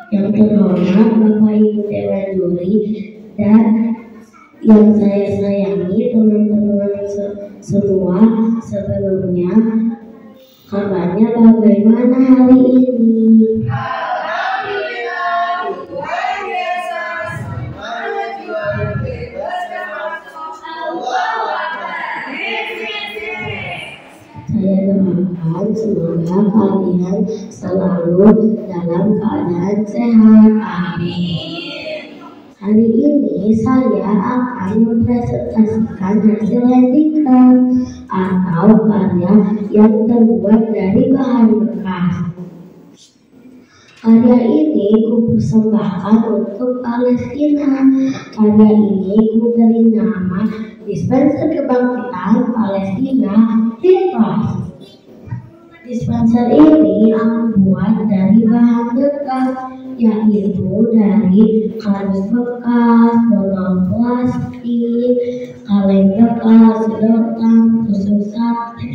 Yang terhormat Bapak Ibu Dewan Juri dan yang saya sayangi teman-teman semua, sebelumnya kabarnya bagaimana hari ini? Alhamdulillah, luar biasa. Semangat juang bebas dan Allahu Akbar. Saya doakan semoga kalian selalu dalam keadaan sehat. Amin. Hari ini saya akan mempresentasikan hasil handicraft atau karya yang terbuat dari bahan bekas. Karya ini kupersembahkan untuk Palestina. Karya ini kuberi nama Dispenser Kebangkitan Palestina Hikmas. Dispenser ini aku buat dari bahan bekas, yaitu dari kardus bekas, botol plastik, kaleng bekas, sedotan, tusuk sate,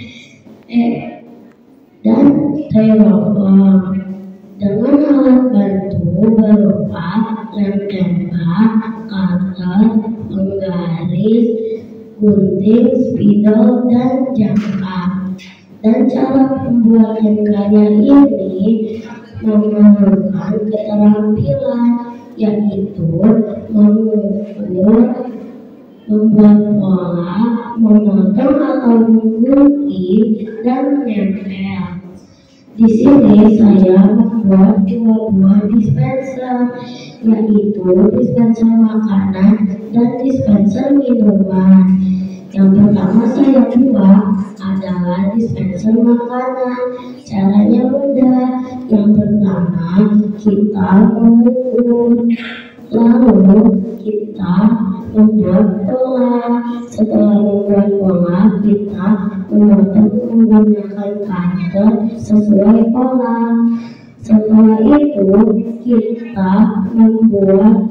dan styrofoam. Dengan alat bantu berupa lem tembak, cutter, penggaris, gunting, spidol, dan jangka. Dan cara pembuatan karya ini memerlukan keterampilan, yaitu mengukur, membuat pola, memotong atau menggunting, dan menempel. Di sini saya membuat dua buah dispenser, yaitu dispenser makanan dan dispenser minuman. Yang pertama saya buat adalah dispenser makanan. Caranya mudah. Yang pertama kita mengukur, lalu kita membuat pola. Setelah membuat pola, kita memotong menggunakan cutter sesuai pola. Setelah itu kita membuat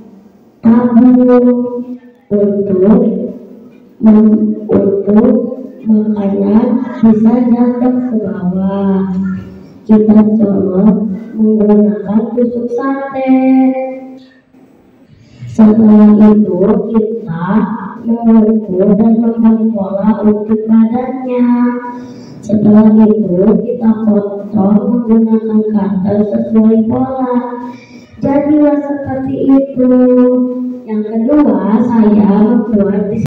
tabung untuk makanan bisa jatuh ke bawah. Kita colok menggunakan tusuk sate. Setelah itu kita mengukur dan membuat pola untuk badannya. Setelah itu kita potong menggunakan cutter sesuai pola. Jadilah seperti itu. Yang kedua, saya membuat